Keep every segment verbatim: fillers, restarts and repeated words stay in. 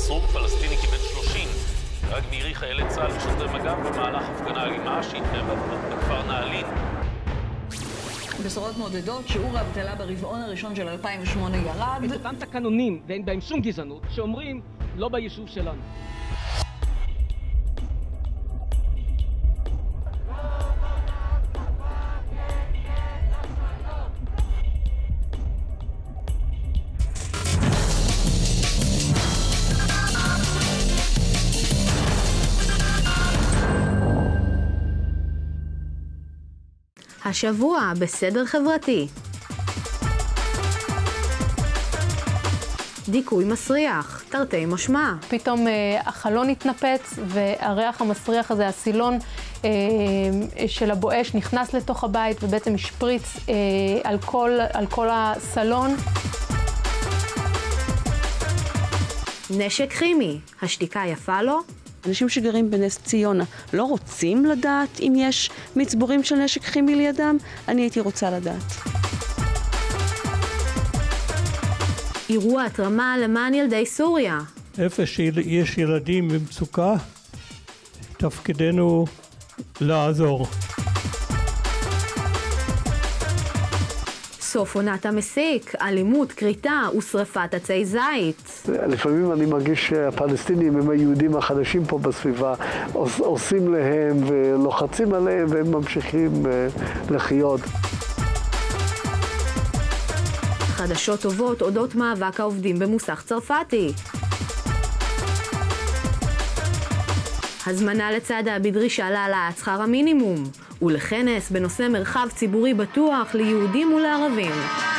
סרוק פלסטיני כבן שלושים רק מירי חיילי צה"ל ושוטרי מג"ב במהלך הפגנה אלימה שהתקיים בכפר נעלין. בשורות מעודדות, שיעור האבטלה ברבעון הראשון של אלפיים ושמונה ירד. את אותם תקנונים, ואין בהם שום גזענות, שאומרים לא ביישוב שלנו. השבוע בסדר חברתי. דיכוי מסריח, תרתי משמע. פתאום אה, החלון התנפץ והריח המסריח הזה, הסילון אה, של הבואש נכנס לתוך הבית ובעצם השפריץ אה, על כל, על כל הסלון. נשק כימי, השתיקה יפה לו? אנשים שגרים בנס ציונה לא רוצים לדעת אם יש מצבורים של נשק כימי לידם? אני הייתי רוצה לדעת. אירוע התרמה למען ילדי סוריה. איפה שיש ילדים במצוקה, תפקידנו לעזור. סוף עונת המסיק, אלימות, כריתה ושרפת עצי זית. לפעמים אני מרגיש שהפלסטינים הם היהודים החדשים פה בסביבה, עושים להם ולוחצים עליהם והם ממשיכים לחיות. חדשות טובות אודות מאבק העובדים במוסך צרפתי. הזמנה לצעדה בדרישה להעלאת שכר המינימום. ולכנס בנושא מרחב ציבורי בטוח ליהודים ולערבים.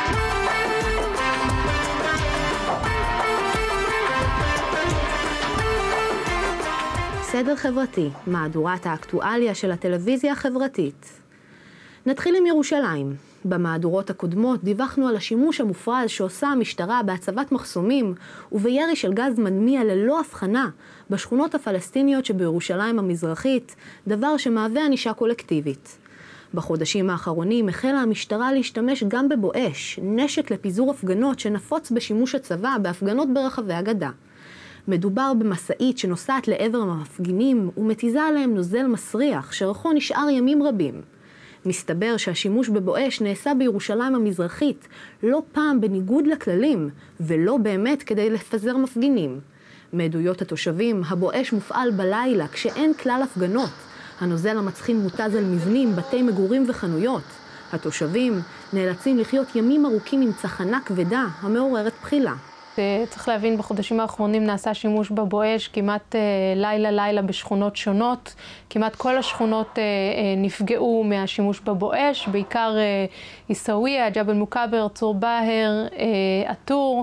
סדר חברתי, מהדורת האקטואליה של הטלוויזיה החברתית. נתחיל עם ירושלים. במהדורות הקודמות דיווחנו על השימוש המופרז שעושה המשטרה בהצבת מחסומים ובירי של גז מדמיע ללא הבחנה בשכונות הפלסטיניות שבירושלים המזרחית, דבר שמהווה ענישה קולקטיבית. בחודשים האחרונים החלה המשטרה להשתמש גם בבואש, נשק לפיזור הפגנות שנפוץ בשימוש הצבא בהפגנות ברחבי הגדה. מדובר במסעית שנוסעת לעבר המפגינים ומתיזה עליהם נוזל מסריח שרחו נשאר ימים רבים. מסתבר שהשימוש בבואש נעשה בירושלים המזרחית לא פעם בניגוד לכללים ולא באמת כדי לפזר מפגינים. מעדויות התושבים, הבואש מופעל בלילה כשאין כלל הפגנות. הנוזל המצחין מותז על מבנים, בתי מגורים וחנויות. התושבים נאלצים לחיות ימים ארוכים עם צחנה כבדה המעוררת בחילה. צריך להבין, בחודשים האחרונים נעשה שימוש בבואש כמעט לילה לילה בשכונות שונות. כמעט כל השכונות נפגעו מהשימוש בבואש, בעיקר עיסאוויה, ג'בל מוכבר, צור באהר, עטור.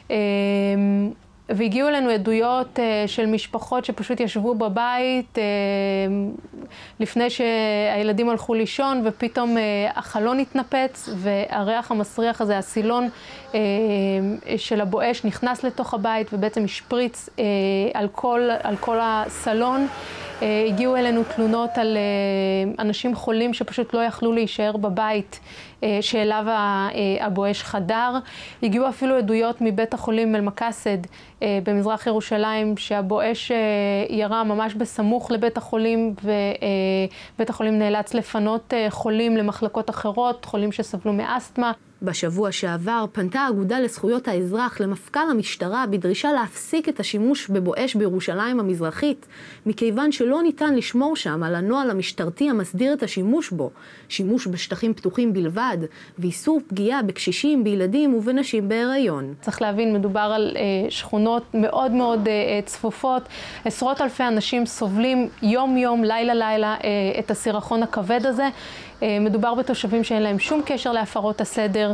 והגיעו אלינו עדויות uh, של משפחות שפשוט ישבו בבית uh, לפני שהילדים הלכו לישון, ופתאום uh, החלון התנפץ והריח המסריח הזה, הסילון uh, של הבואש נכנס לתוך הבית ובעצם השפריץ uh, על כל, על כל הסלון. Uh, הגיעו אלינו תלונות על uh, אנשים חולים שפשוט לא יכלו להישאר בבית uh, שאליו הבואש חדר. הגיעו אפילו עדויות מבית החולים אל-מקאסד uh, במזרח ירושלים שהבואש uh, ירה ממש בסמוך לבית החולים, ובית uh, החולים נאלץ לפנות uh, חולים למחלקות אחרות, חולים שסבלו מאסתמה. בשבוע שעבר פנתה האגודה לזכויות האזרח למפכ"ל המשטרה בדרישה להפסיק את השימוש בבואש בירושלים המזרחית, מכיוון שלא ניתן לשמור שם על הנוהל המשטרתי המסדיר את השימוש בו, שימוש בשטחים פתוחים בלבד, ואיסור פגיעה בקשישים, בילדים ובנשים בהיריון. צריך להבין, מדובר על אה, שכונות מאוד מאוד אה, צפופות, עשרות אלפי אנשים סובלים יום יום, לילה לילה אה, את הסירחון הכבד הזה. מדובר בתושבים שאין להם שום קשר להפרות הסדר,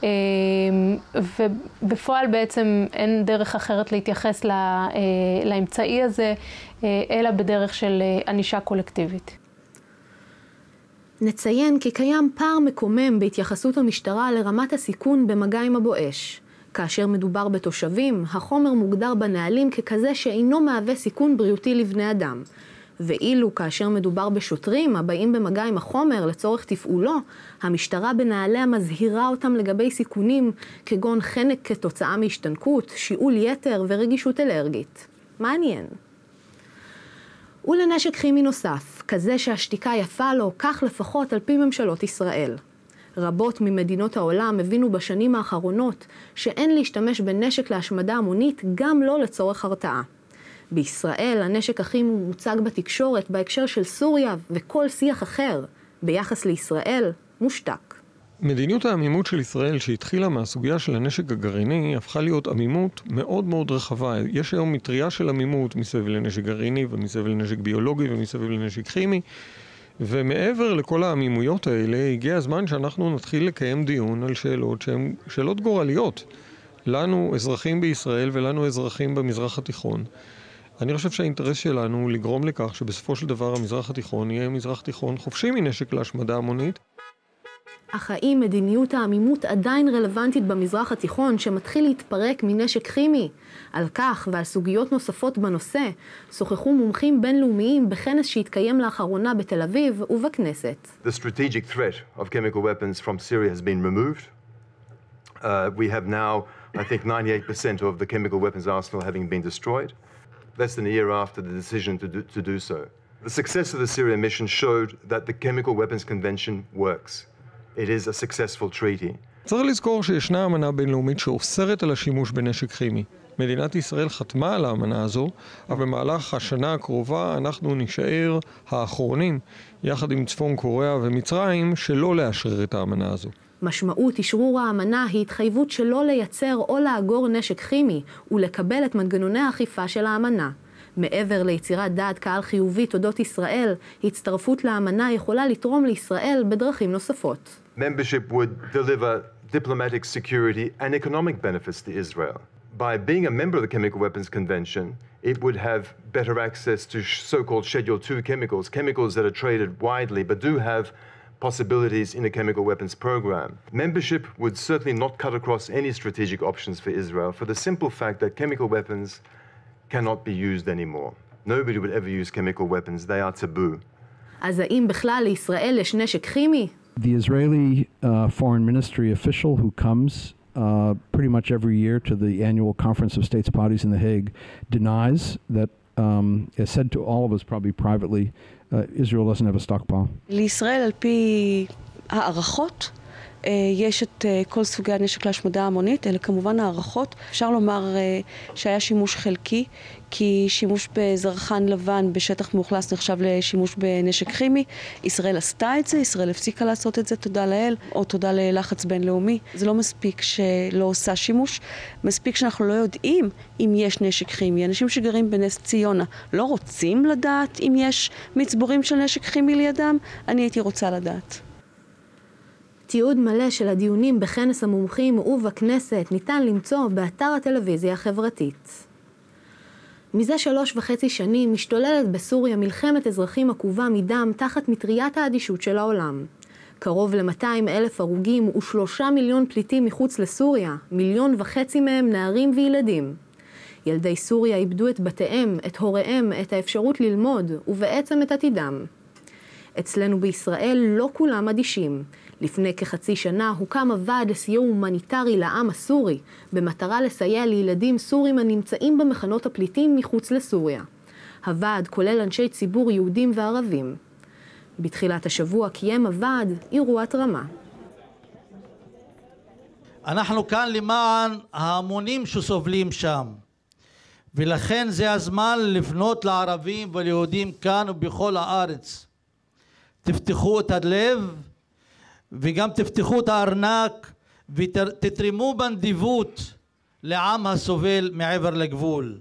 ובפועל בעצם אין דרך אחרת להתייחס לאמצעי הזה, אלא בדרך של ענישה קולקטיבית. נציין כי קיים פער מקומם בהתייחסות המשטרה לרמת הסיכון במגע עם הבואש. כאשר מדובר בתושבים, החומר מוגדר בנהלים ככזה שאינו מהווה סיכון בריאותי לבני אדם. ואילו כאשר מדובר בשוטרים הבאים במגע עם החומר לצורך תפעולו, המשטרה בנהליה מזהירה אותם לגבי סיכונים כגון חנק כתוצאה מהשתנקות, שיעול יתר ורגישות אלרגית. מעניין. ולנשק כימי נוסף, כזה שהשתיקה יפה לו, כך לפחות על פי ממשלות ישראל. רבות ממדינות העולם הבינו בשנים האחרונות שאין להשתמש בנשק להשמדה המונית גם לא לצורך הרתעה. בישראל הנשק הכימי מוצג בתקשורת בהקשר של סוריה וכל שיח אחר, ביחס לישראל מושתק. מדיניות העמימות של ישראל שהתחילה מהסוגיה של הנשק הגרעיני הפכה להיות עמימות מאוד מאוד רחבה. יש היום מטריה של עמימות מסביב לנשק גרעיני ומסביב לנשק ביולוגי ומסביב לנשק כימי, ומעבר לכל העמימויות האלה הגיע הזמן שאנחנו נתחיל לקיים דיון על שאלות שהן שאלות גורליות לנו אזרחים בישראל ולנו אזרחים במזרח התיכון. אני חושב שהאינטרס שלנו הוא לגרום לכך שבסופו של דבר המזרח התיכון יהיה מזרח תיכון חופשי מנשק להשמדה המונית. אך האם מדיניות העמימות עדיין רלוונטית במזרח התיכון שמתחיל להתפרק מנשק כימי? על כך ועל סוגיות נוספות בנושא שוחחו מומחים בינלאומיים בכנס שהתקיים לאחרונה בתל אביב ובכנסת. The strategic threat of chemical weapons from Syria has been removed. Uh, we have now, I think, ninety-eight percent of the chemical weapons arsenal having been destroyed, less than a year after the decision to do, to do so. The success of the Syria mission showed that the Chemical Weapons Convention works. It is a successful treaty. צריך לזכור שישנה אמנה בינלאומית שאוסרת על השימוש בנשק כימי. מדינת ישראל חתמה על האמנה הזו, אבל במהלך השנה הקרובה אנחנו נשאר האחרונים, יחד עם צפון קוריאה ומצרים, שלא לאשרר את האמנה הזו. משמעות אשרור האמנה היא התחייבות שלא לייצר או לאגור נשק כימי ולקבל את מנגנוני האכיפה של האמנה. מעבר ליצירת דעת קהל חיובית אודות ישראל, הצטרפות לאמנה יכולה לתרום לישראל בדרכים נוספות. Membership would deliver diplomatic security and economic benefits to Israel. By being a member of the Chemical Weapons Convention, it would have better access to so-called Schedule two chemicals, chemicals that are traded widely but do have possibilities in a chemical weapons program. Membership would certainly not cut across any strategic options for Israel for the simple fact that chemical weapons cannot be used anymore. Nobody would ever use chemical weapons. They are taboo. אז האם בכלל לישראל יש נשק כימי? The Israeli uh, foreign ministry official who comes uh, pretty much every year to the annual conference of states parties in The Hague denies that, um, is said to all of us probably privately, uh, Israel doesn't have a stockpile. לישראל על פי הערכות יש את כל סוגי הנשק להשמדה המונית, אלה כמובן הערכות. אפשר לומר שהיה שימוש חלקי, כי שימוש בזרחן לבן בשטח מאוכלס נחשב לשימוש בנשק כימי. ישראל עשתה את זה, ישראל הפסיקה לעשות את זה, תודה לאל, או תודה ללחץ בינלאומי. זה לא מספיק שלא עושה שימוש, מספיק שאנחנו לא יודעים אם יש נשק כימי. אנשים שגרים בנס ציונה לא רוצים לדעת אם יש מצבורים של נשק כימי לידם, אני הייתי רוצה לדעת. תיעוד מלא של הדיונים בכנס המומחים ובכנסת ניתן למצוא באתר הטלוויזיה החברתית. מזה שלוש וחצי שנים משתוללת בסוריה מלחמת אזרחים עקובה מדם תחת מטריית האדישות של העולם. קרוב ל-מאתיים אלף הרוגים ושלושה מיליון פליטים מחוץ לסוריה, מיליון וחצי מהם נערים וילדים. ילדי סוריה איבדו את בתיהם, את הוריהם, את האפשרות ללמוד ובעצם את עתידם. אצלנו בישראל לא כולם אדישים. לפני כחצי שנה הוקם הוועד לסיוע הומניטרי לעם הסורי, במטרה לסייע לילדים סורים הנמצאים במחנות הפליטים מחוץ לסוריה. הוועד כולל אנשי ציבור יהודים וערבים. בתחילת השבוע קיים הוועד אירוע התרמה. אנחנו כאן למען ההמונים שסובלים שם, ולכן זה הזמן לפנות לערבים וליהודים כאן ובכל הארץ. תפתחו את הלב וגם תפתחו את הארנק ותתרמו בנדיבות לעם הסובל מעבר לגבול.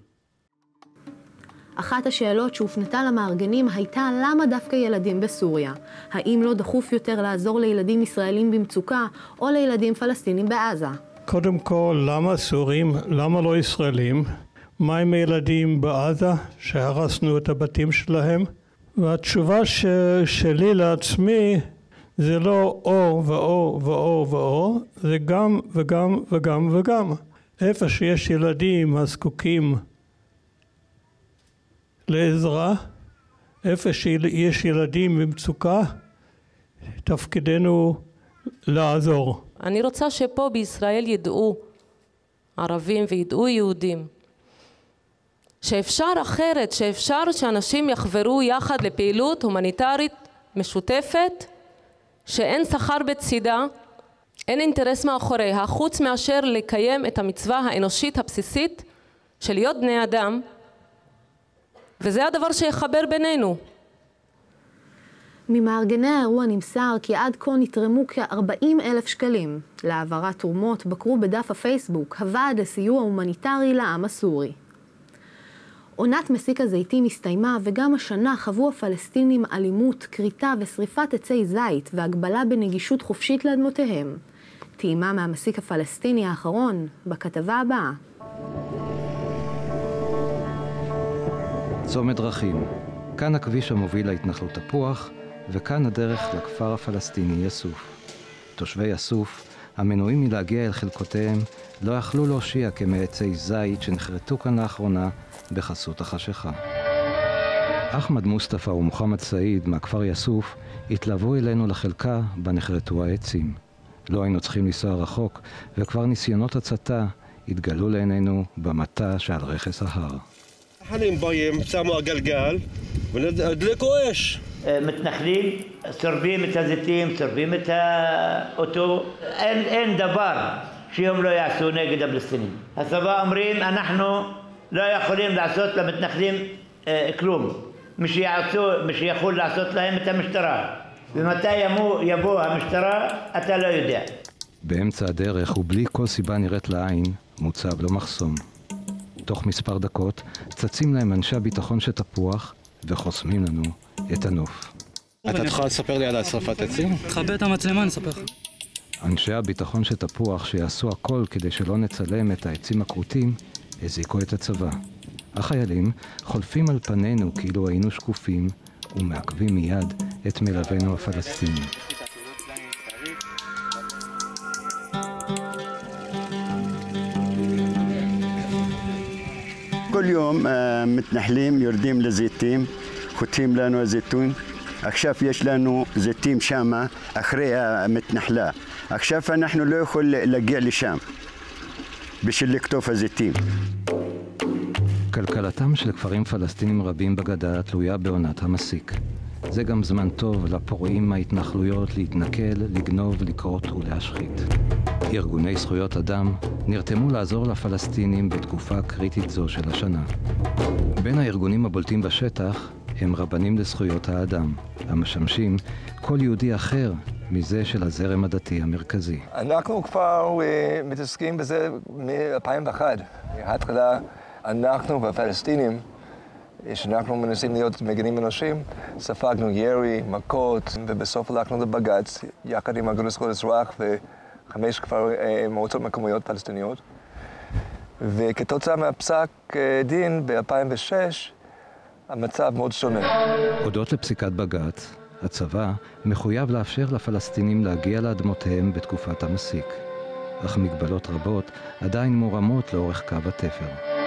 אחת השאלות שהופנתה למארגנים הייתה למה דווקא ילדים בסוריה? האם לא דחוף יותר לעזור לילדים ישראלים במצוקה או לילדים פלסטינים בעזה? קודם כל, למה סורים? למה לא ישראלים? מה עם הילדים בעזה שהרסנו את הבתים שלהם? והתשובה ש... שלי לעצמי זה לא או ואו ואו ואו, זה גם וגם וגם וגם. איפה שיש ילדים הזקוקים לעזרה, איפה שיש ילדים במצוקה, תפקידנו לעזור. אני רוצה שפה בישראל ידעו ערבים וידעו יהודים שאפשר אחרת, שאפשר שאנשים יחברו יחד לפעילות הומניטרית משותפת, שאין שכר בצידה, אין אינטרס מאחוריה, חוץ מאשר לקיים את המצווה האנושית הבסיסית של להיות בני אדם, וזה הדבר שיחבר בינינו. ממארגני האירוע נמסר כי עד כה נתרמו כ-ארבעים אלף שקלים. להעברת תרומות בקרו בדף הפייסבוק, הוועד לסיוע הומניטרי לעם הסורי. עונת מסיק הזיתים הסתיימה, וגם השנה חוו הפלסטינים אלימות, כריתה ושריפת עצי זית והגבלה בנגישות חופשית לאדמותיהם. טעימה מהמסיק הפלסטיני האחרון בכתבה הבאה. צומת דרכים. כאן הכביש המוביל להתנחלות תפוח, וכאן הדרך לכפר הפלסטיני יסוף. תושבי יסוף, המנועים מלהגיע אל חלקותיהם, לא יכלו להושיע כמעצי זית שנחרטו כאן לאחרונה בחסות החשיכה. אחמד מוסטפא ומוחמד סעיד מהכפר יסוף התלוו אלינו לחלקה בה נחרטו העצים. לא היינו צריכים לנסוע רחוק, וכבר ניסיונות הצתה התגלו לעינינו במטע שעל רכס ההר. חלים באים, שמו הגלגל ונדלקו אש. מתנחלים, שורפים את הזיתים, שורפים את האוטו. אין, אין דבר שהם לא יעשו נגד הפלסטינים. הצבא אומרים, אנחנו לא יכולים לעשות למתנחלים אה, כלום. מי שיעשו, מי שיכול לעשות להם את המשטרה. ומתי יבוא, יבוא המשטרה, אתה לא יודע. באמצע הדרך ובלי כל סיבה נראית לעין, מוצב לו מחסום. תוך מספר דקות צצים להם אנשי הביטחון של תפוח וחוסמים לנו את הנוף. אתה תוכל לספר לי על השרפת עצים? תחבר את המצלמה, נספר לך. אנשי הביטחון של תפוח שיעשו הכל כדי שלא נצלם את העצים הכרותים, הזיקו את הצבא. החיילים חולפים על פנינו כאילו היינו שקופים ומעכבים מיד את מלווינו הפלסטיני. כל יום מתנחלים יורדים לזיתים, חוטפים לנו הזיתון. עכשיו יש לנו זיתים שמה אחרי המתנחלה. עכשיו אנחנו לא יכולים להגיע לשם בשביל לקטוף הזיתים. כלכלתם של כפרים פלסטינים רבים בגדה תלויה בעונת המסיק. זה גם זמן טוב לפורעים מההתנחלויות להתנכל, לגנוב, לקרות ולהשחית. ארגוני זכויות אדם נרתמו לעזור לפלסטינים בתקופה קריטית זו של השנה. בין הארגונים הבולטים בשטח הם רבנים לזכויות האדם, המשמשים כל יהודי אחר מזה של הזרם הדתי המרכזי. אנחנו כבר uh, מתעסקים בזה מ-אלפיים ואחת. התחילה אנחנו והפלסטינים, שאנחנו מנסים להיות מגנים אנושים, ספגנו ירי, מכות, ובסוף הלכנו לבג"ץ, יחד עם אגודת זכויות אזרח וחמש כבר uh, מועצות מקומיות פלסטיניות. וכתוצאה מהפסק uh, דין ב-אלפיים ושש, המצב מאוד שונה. הודות לפסיקת בג"ץ, הצבא מחויב לאפשר לפלסטינים להגיע לאדמותיהם בתקופת המסיק, אך מגבלות רבות עדיין מורמות לאורך קו התפר.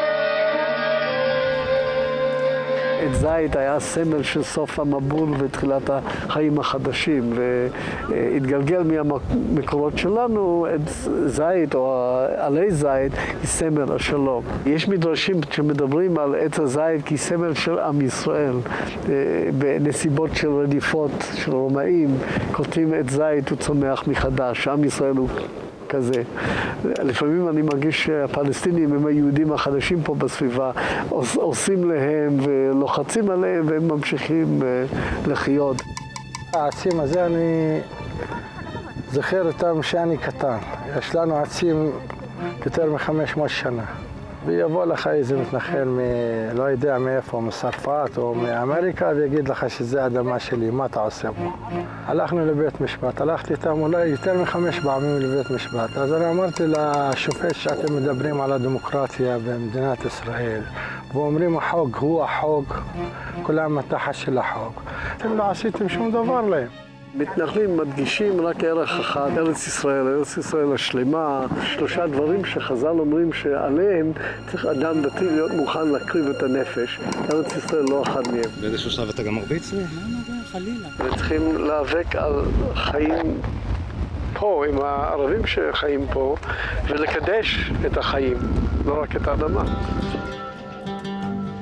עץ זית היה סמל של סוף המבול ותחילת החיים החדשים, והתגלגל מהמקורות שלנו, עץ זית או עלי זית היא סמל השלום. יש מדרשים שמדברים על עץ הזית כסמל של עם ישראל. בנסיבות של רדיפות של רומאים, כותבים עץ זית הוא צומח מחדש, עם ישראל הוא כזה. לפעמים אני מרגיש שהפלסטינים הם היהודים החדשים פה בסביבה, עושים להם ולוחצים עליהם והם ממשיכים לחיות. העצים הזה אני זוכר אותם שאני קטן. יש לנו עצים יותר מ-חמש מאות שנה. ויבוא לך איזה מתנחל מ... לא יודע מאיפה, מצרפת או מאמריקה, ויגיד לך שזה אדמה שלי, מה אתה עושה פה? הלכנו לבית משפט, הלכתי איתם אולי יותר מחמש פעמים לבית משפט. אז אני אמרתי לשופט שאתם מדברים על הדמוקרטיה במדינת ישראל, ואומרים החוק הוא החוק, כולם מתחת של החוק. אתם לא עשיתם שום דבר להם. מתנחלים מדגישים רק ערך אחד, ארץ ישראל, ארץ ישראל השלמה, שלושה דברים שחז"ל אומרים שעליהם צריך אדם דתי להיות מוכן להקריב את הנפש. ארץ ישראל לא אחד מהם. באיזשהו שלב אתה גם מרביץ לי? חלילה. וצריכים להיאבק על חיים פה, עם הערבים שחיים פה, ולקדש את החיים, לא רק את האדמה.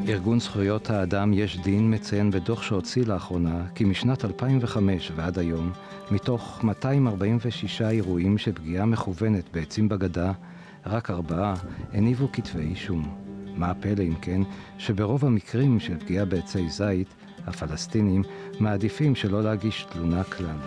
ארגון זכויות האדם יש דין מציין בדוח שהוציא לאחרונה כי משנת אלפיים וחמש ועד היום, מתוך מאתיים ארבעים ושישה אירועים של פגיעה מכוונת בעצים בגדה, רק ארבעה הניבו כתבי אישום. מה הפלא אם כן שברוב המקרים של פגיעה בעצי זית, הפלסטינים מעדיפים שלא להגיש תלונה כלל.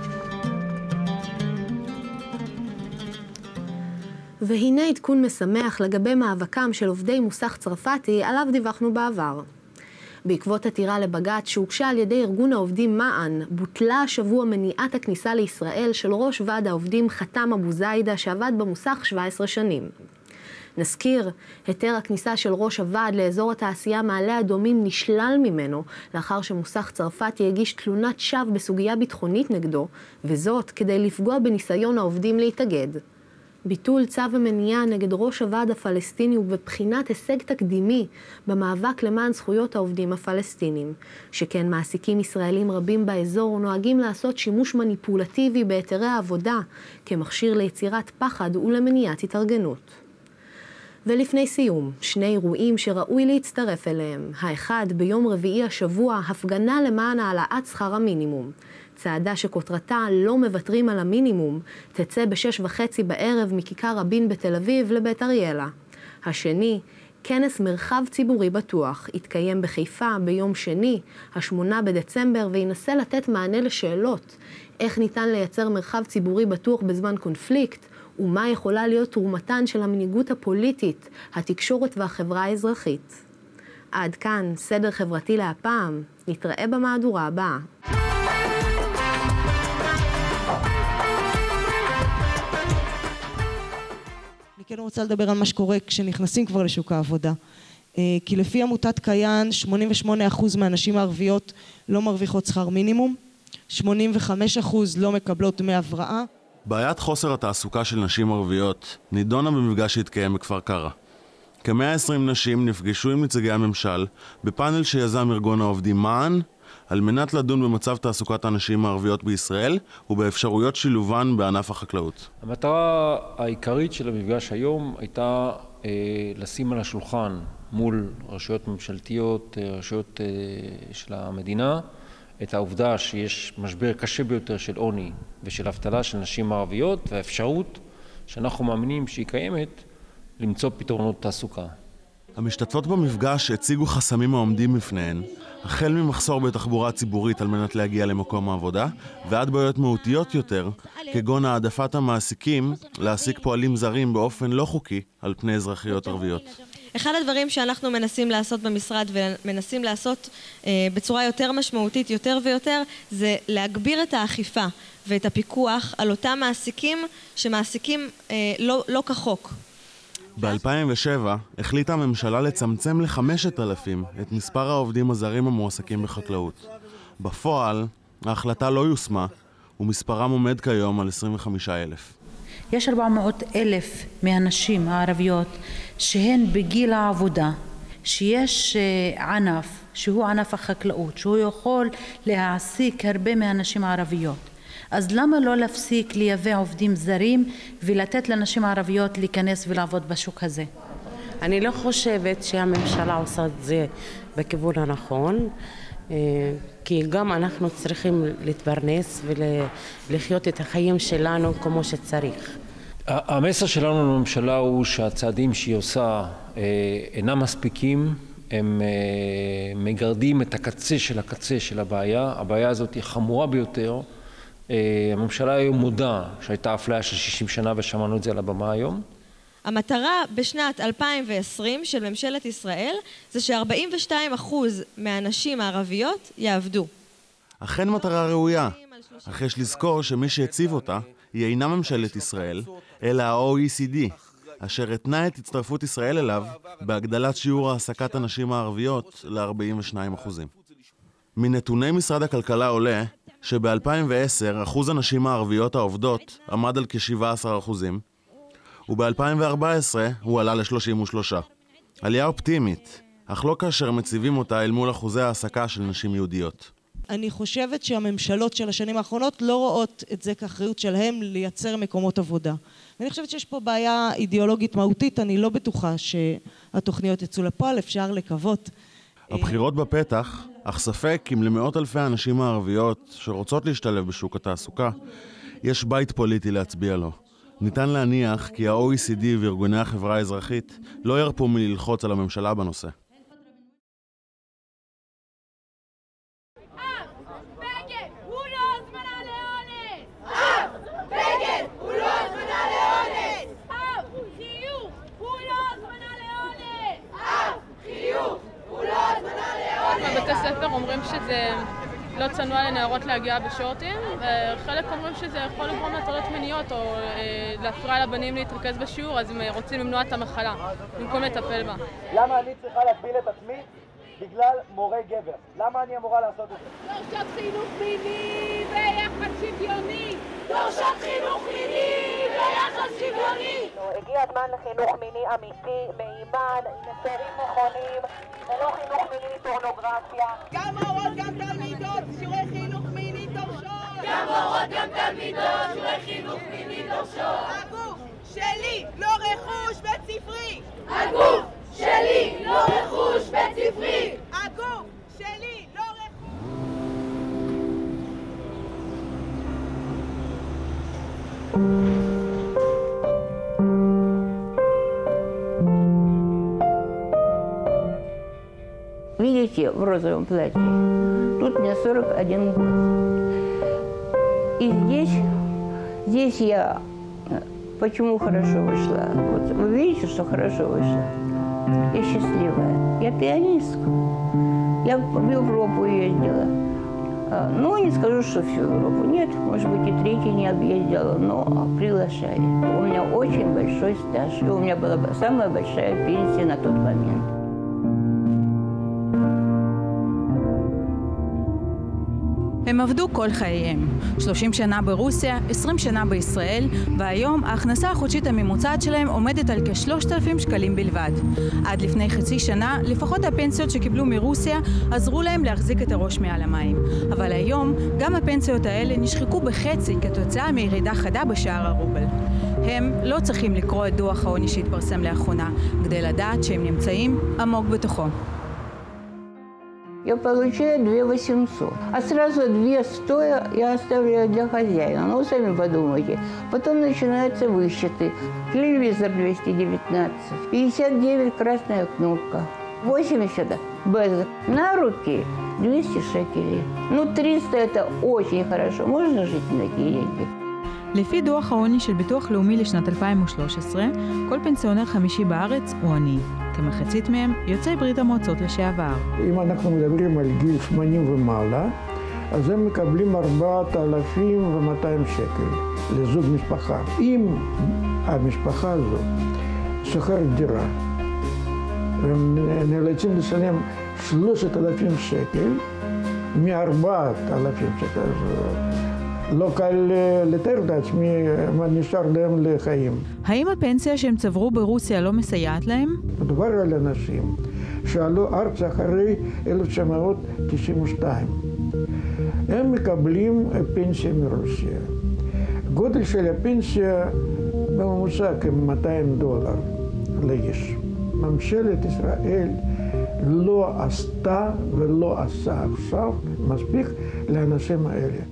והנה עדכון משמח לגבי מאבקם של עובדי מוסך צרפתי עליו דיווחנו בעבר. בעקבות עתירה לבג"ץ שהוגשה על ידי ארגון העובדים מען, בוטלה השבוע מניעת הכניסה לישראל של ראש ועד העובדים חתם אבו זיידה שעבד במוסך שבע עשרה שנים. נזכיר, היתר הכניסה של ראש הוועד לאזור התעשייה מעלה אדומים נשלל ממנו לאחר שמוסך צרפתי הגיש תלונת שווא בסוגיה ביטחונית נגדו, וזאת כדי לפגוע בניסיון העובדים להתאגד. ביטול צו המניעה נגד ראש הוועד הפלסטיני ובבחינת הישג תקדימי במאבק למען זכויות העובדים הפלסטינים, שכן מעסיקים ישראלים רבים באזור נוהגים לעשות שימוש מניפולטיבי בהיתרי העבודה כמכשיר ליצירת פחד ולמניעת התארגנות. ולפני סיום, שני אירועים שראוי להצטרף אליהם. האחד, ביום רביעי השבוע, הפגנה למען העלאת שכר המינימום. צעדה שכותרתה לא מוותרים על המינימום, תצא בשש וחצי בערב מכיכר רבין בתל אביב לבית אריאלה. השני, כנס מרחב ציבורי בטוח, יתקיים בחיפה ביום שני, השמונה בדצמבר, וינסה לתת מענה לשאלות, איך ניתן לייצר מרחב ציבורי בטוח בזמן קונפליקט, ומה יכולה להיות תרומתן של המנהיגות הפוליטית, התקשורת והחברה האזרחית. עד כאן סדר חברתי להפעם, נתראה במהדורה הבאה. אני כן רוצה לדבר על מה שקורה כשנכנסים כבר לשוק העבודה. כי לפי עמותת קיין, שמונים ושמונה אחוז מהנשים הערביות לא מרוויחות שכר מינימום, שמונים וחמישה אחוז לא מקבלות דמי הבראה. בעיית חוסר התעסוקה של נשים ערביות נידונה במפגש שהתקיים בכפר קרא. כ-מאה ועשרים נשים נפגשו עם נציגי הממשל בפאנל שיזם ארגון העובדים מען על מנת לדון במצב תעסוקת הנשים הערביות בישראל ובאפשרויות שילובן בענף החקלאות. המטרה העיקרית של המפגש היום הייתה אה, לשים על השולחן מול רשויות ממשלתיות, רשויות אה, של המדינה, את העובדה שיש משבר קשה ביותר של עוני ושל אבטלה של נשים ערביות, והאפשרות שאנחנו מאמינים שהיא קיימת למצוא פתרונות תעסוקה. המשתתפות במפגש הציגו חסמים העומדים בפניהן, החל ממחסור בתחבורה ציבורית על מנת להגיע למקום העבודה, ועד בעיות מהותיות יותר, כגון העדפת המעסיקים להעסיק פועלים זרים באופן לא חוקי על פני אזרחיות ערביות. אחד הדברים שאנחנו מנסים לעשות במשרד ומנסים לעשות אה, בצורה יותר משמעותית יותר ויותר זה להגביר את האכיפה ואת הפיקוח על אותם מעסיקים שמעסיקים אה, לא, לא כחוק. ב-אלפיים ושבע החליטה הממשלה לצמצם ל-חמשת אלפים את מספר העובדים הזרים המועסקים בחקלאות. בפועל ההחלטה לא יושמה ומספרם עומד כיום על עשרים וחמישה אלף. יש ארבע מאות אלף מהנשים הערביות שהן בגיל העבודה, שיש ענף שהוא ענף החקלאות, שהוא יכול להעסיק הרבה מהנשים הערביות. אז למה לא להפסיק לייבא עובדים זרים ולתת לנשים הערביות להיכנס ולעבוד בשוק הזה? אני לא חושבת שהממשלה עושה את זה בכיוון הנכון, כי גם אנחנו צריכים להתפרנס ולחיות את החיים שלנו כמו שצריך. המסר שלנו לממשלה הוא שהצעדים שהיא עושה אינם מספיקים, הם מגרדים את הקצה של הקצה של הבעיה. הבעיה הזאת היא חמורה ביותר. הממשלה היום מודה שהייתה אפליה של שישים שנה ושמענו את זה על הבמה היום. המטרה בשנת אלפיים ועשרים של ממשלת ישראל זה ש-ארבעים ושתיים אחוז מהנשים הערביות יעבדו. אכן מטרה ראויה, אך יש לזכור שמי שהציב אותה היא אינה ממשלת ישראל, אלא ה-או אי סי די, אשר התנה את הצטרפות ישראל אליו בהגדלת שיעור העסקת הנשים הערביות ל-ארבעים ושניים אחוזים. מנתוני משרד הכלכלה עולה שב-אלפיים ועשר אחוז הנשים הערביות העובדות עמד על כ-שבעה עשר אחוזים, וב-אלפיים וארבע עשרה הוא עלה ל-שלושים ושלושה. עלייה אופטימית, אך לא כאשר מציבים אותה אל מול אחוזי העסקה של נשים יהודיות. אני חושבת שהממשלות של השנים האחרונות לא רואות את זה כאחריות שלהם לייצר מקומות עבודה. ואני חושבת שיש פה בעיה אידיאולוגית מהותית, אני לא בטוחה שהתוכניות יצאו לפועל, אפשר לקוות. הבחירות בפתח, אך ספק אם למאות אלפי האנשים הערביות שרוצות להשתלב בשוק התעסוקה, יש בית פוליטי להצביע לו. ניתן להניח כי ה-או אי סי די וארגוני החברה האזרחית לא ירפו מללחוץ על הממשלה בנושא. בבתי ספר אומרים שזה לא צנוע לנערות להגיע בשורטים, וחלק אומרים שזה יכול לגרום להטרדות מיניות או להפריע לבנים להתרכז בשיעור, אז הם רוצים למנוע את המחלה במקום לטפל בה. למה אני צריכה להגביל את עצמי בגלל מורה גבר? למה אני אמורה לעשות את זה? דורשת חינוך מיני ויחס שוויוני! דורשת חינוך מיני ויחס שוויוני! הגיע הזמן לחינוך מיני אמיתי, מהימן, עם מסרים נכונים, ולא חינוך מיני פורנוגרפיה. גם מורות, גם תלמידות, שיעורי חינוך מיני דורשות! גם מורות, גם תלמידות, שיעורי חינוך מיני דורשות! הגוף שלי, לא רכוש בית ספרי! הגוף שלי, לא רכוש בית ספרי! הגוף שלי, לא רכוש... Видите, в розовом платье? Тут мне сорок один год. И здесь, здесь я... Почему хорошо вышла? Вот, вы видите, что хорошо вышла? Я счастливая. Я пианистка. Я в Европу ездила. Ну, не скажу, что всю Европу. Нет, может быть, и третий не объездила, но приглашали. У меня очень большой стаж. И у меня была самая большая пенсия на тот момент. הם עבדו כל חייהם, שלושים שנה ברוסיה, עשרים שנה בישראל, והיום ההכנסה החודשית הממוצעת שלהם עומדת על כ-שלושת אלפים שקלים בלבד. עד לפני חצי שנה, לפחות הפנסיות שקיבלו מרוסיה עזרו להם להחזיק את הראש מעל המים. אבל היום, גם הפנסיות האלה נשחקו בחצי כתוצאה מירידה חדה בשער הרובל. הם לא צריכים לקרוא את דוח העוני שהתפרסם לאחרונה, כדי לדעת שהם נמצאים עמוק בתוכו. Я получаю две тысячи восемьсот, а сразу две тысячи сто я оставляю для хозяина. Ну, сами подумайте. Потом начинаются высчеты. Телевизор двести девятнадцать, пятьдесят девять красная кнопка, восемьдесят без. На руки двести шекелей. Ну, триста это очень хорошо. Можно жить на такие деньги? לפי דוח העוני של ביטוח לאומי לשנת אלפיים ושלוש עשרה, כל פנסיונר חמישי בארץ הוא עני. כמחצית מהם יוצאי ברית המועצות לשעבר. אם אנחנו מדברים על גיל שמונים ומעלה, אז הם מקבלים ארבעת אלפים ומאתיים שקל לזוג משפחה. אם המשפחה הזו שוכרת דירה, והם נאלצים לשלם שלושת אלפים שקל, מארבעת אלפים שקל, לא קל לתאר את עצמי מה נשאר להם לחיים. האם הפנסיה שהם צברו ברוסיה לא מסייעת להם? מדובר על אנשים שעלו ארצה אחרי אלף תשע מאות תשעים ושתיים. הם מקבלים פנסיה מרוסיה. גודל של הפנסיה בממוצע כ-מאתיים דולר לאיש. ממשלת ישראל לא עשתה ולא עשה עכשיו מספיק לאנשים האלה.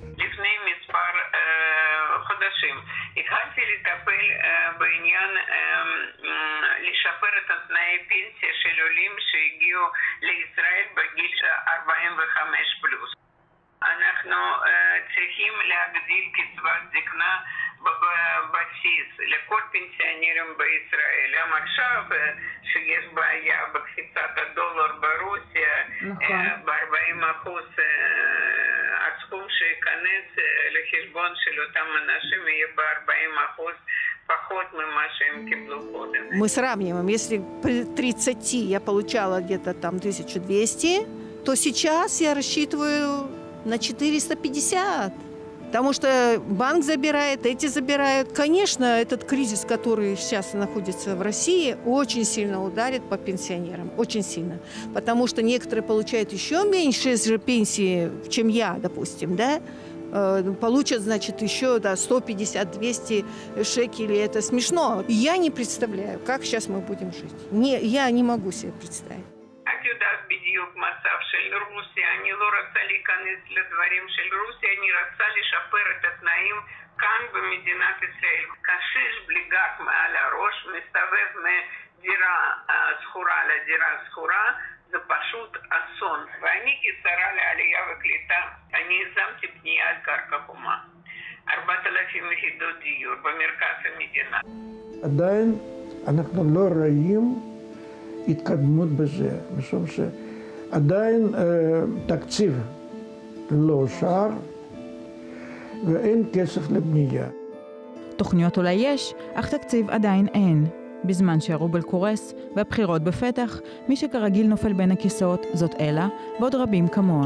התחלתי לטפל בעניין לשפר את תנאי פנסיה של עולים שהגיעו לישראל בגיל ארבעים וחמש פלוס. אנחנו צריכים להגדיל קצבת זקנה בבסיס לכל פנסיונרים בישראל. גם עכשיו שיש בעיה בקפיצת הדולר ברוסיה, ב-ארבעים אחוז הסכום שיכנס לחשבון של אותם אנשים יהיה ב-ארבעים אחוז поход мимо шем киблу ходим. Мы сравниваем, если при тридцати я получала где-то там тысячу двести, то сейчас я рассчитываю на четыреста пятьдесят. Потому что банк забирает, эти забирают. Конечно, этот кризис, который сейчас находится в России, очень сильно ударит по пенсионерам. Очень сильно. Потому что некоторые получают еще меньше же пенсии, чем я, допустим, да? Получат, значит, еще да, сто пятьдесят - двести шекелей. Это смешно. Я не представляю, как сейчас мы будем жить. Не, я не могу себе представить. את יודעת בדיוק בדיוק מצב של רוסיה, אני לא רוצה להיכנס לדברים של רוסיה, אני רוצה לשפר את התנאים כאן במדינת ישראל. קשיש בלי גג מעל הראש מסתובב מדירה שכורה לדירה שכורה, זה פשוט אסון. ואני כשרה לעלייה וקליטה, אני יזמתי בנייה על קרקע חומה. ארבעת אלפים יחידות דיור במרכז המדינה. עדיין אנחנו לא רואים התקדמות בזה, משום שעדיין אה, תקציב לא אושר ואין כסף לבנייה. תוכניות אולי יש, אך תקציב עדיין אין. בזמן שהרובל קורס והבחירות בפתח, מי שכרגיל נופל בין הכיסאות זאת אלה ועוד רבים כמוה.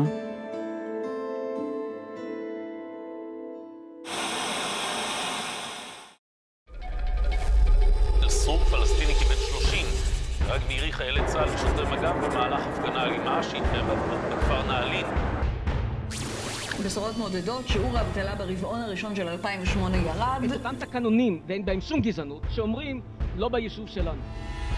סרור פלסטיני כבן שלושים רק מירי חיילי צה"ל ושוטרי מג"ב במהלך הפגנה אלימה שהתקיים בכפר נעלין. בשורות מעודדות, שיעור האבטלה ברבעון הראשון של אלפיים ושמונה ירד. את אותם תקנונים, ואין בהם שום גזענות, שאומרים לא ביישוב שלנו.